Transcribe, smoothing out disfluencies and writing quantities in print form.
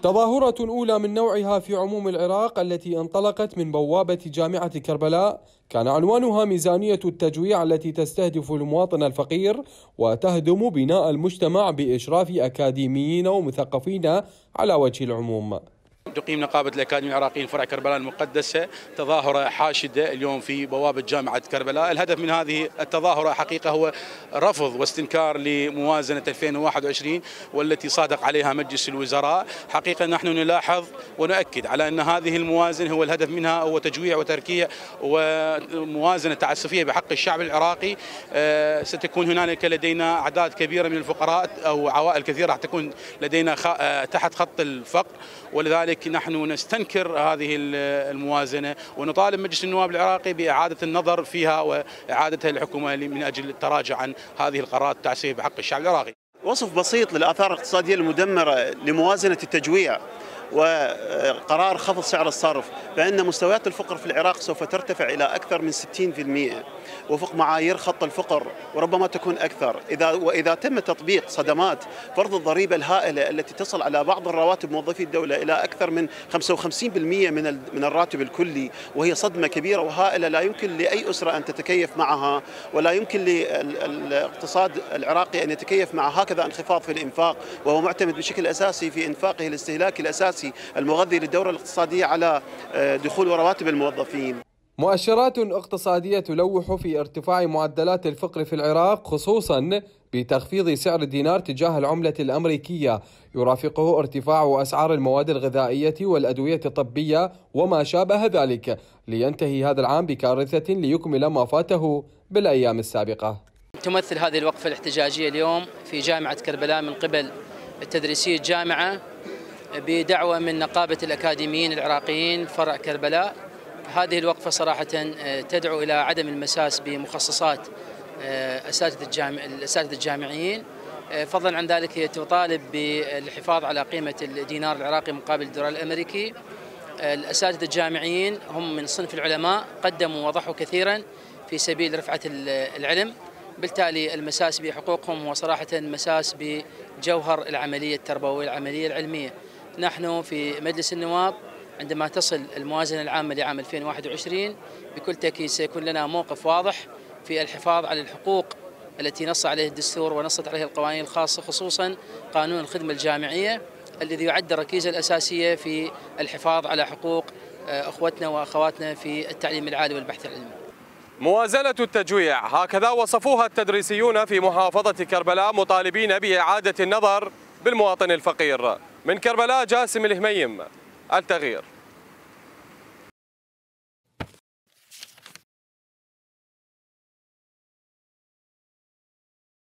تظاهرة أولى من نوعها في عموم العراق التي انطلقت من بوابة جامعة كربلاء كان عنوانها ميزانية التجويع التي تستهدف المواطن الفقير وتهدم بناء المجتمع بإشراف أكاديميين ومثقفين على وجه العموم. تقيم نقابة الأكاديميين العراقيين فرع كربلاء المقدسة تظاهرة حاشدة اليوم في بوابة جامعة كربلاء. الهدف من هذه التظاهرة حقيقة هو رفض واستنكار لموازنة 2021 والتي صادق عليها مجلس الوزراء. حقيقة نحن نلاحظ ونؤكد على أن هذه الموازنة هو الهدف منها هو تجويع وتركيع وموازنة تعسفية بحق الشعب العراقي. ستكون هنالك لدينا أعداد كبيرة من الفقراء أو عوائل كثيرة راح تكون لدينا تحت خط الفقر، ولذلك نحن نستنكر هذه الموازنة ونطالب مجلس النواب العراقي بإعادة النظر فيها وإعادتها للحكومة من أجل التراجع عن هذه القرارات التعسفية بحق الشعب العراقي. وصف بسيط للآثار الاقتصادية المدمرة لموازنة التجويع وقرار خفض سعر الصرف، فإن مستويات الفقر في العراق سوف ترتفع إلى أكثر من 60% وفق معايير خط الفقر وربما تكون أكثر وإذا تم تطبيق صدمات فرض الضريبة الهائلة التي تصل على بعض الرواتب موظفي الدولة إلى أكثر من 55% من الراتب الكلي، وهي صدمة كبيرة وهائلة لا يمكن لأي أسرة أن تتكيف معها ولا يمكن للاقتصاد العراقي أن يتكيف مع هكذا انخفاض في الإنفاق، وهو معتمد بشكل أساسي في إنفاقه الاستهلاكي الأساسي المغذي للدورة الاقتصادية على دخول ورواتب الموظفين. مؤشرات اقتصادية تلوح في ارتفاع معدلات الفقر في العراق، خصوصا بتخفيض سعر الدينار تجاه العملة الأمريكية، يرافقه ارتفاع أسعار المواد الغذائية والأدوية الطبية وما شابه ذلك، لينتهي هذا العام بكارثة ليكمل ما فاته بالأيام السابقة. تمثل هذه الوقفة الاحتجاجية اليوم في جامعة كربلاء من قبل التدريسية الجامعة بدعوة من نقابة الأكاديميين العراقيين فرع كربلاء. هذه الوقفة صراحة تدعو إلى عدم المساس بمخصصات الأساتذة الجامعيين، فضلا عن ذلك هي تطالب بالحفاظ على قيمة الدينار العراقي مقابل الدولار الأمريكي. الأساتذة الجامعيين هم من صنف العلماء، قدموا وضحوا كثيرا في سبيل رفعة العلم، بالتالي المساس بحقوقهم هو صراحة مساس بجوهر العملية التربوية العملية العلمية. نحن في مجلس النواب عندما تصل الموازنة العامة لعام 2021 بكل تأكيد سيكون لنا موقف واضح في الحفاظ على الحقوق التي نص عليه الدستور ونصت عليه القوانين الخاصة، خصوصا قانون الخدمة الجامعية الذي يعد الركيزة الأساسية في الحفاظ على حقوق أخوتنا وأخواتنا في التعليم العالي والبحث العلمي. موازنة التجويع هكذا وصفوها التدريسيون في محافظة كربلاء، مطالبين بإعادة النظر بالمواطن الفقير. من كربلاء جاسم الهميم، التغيير.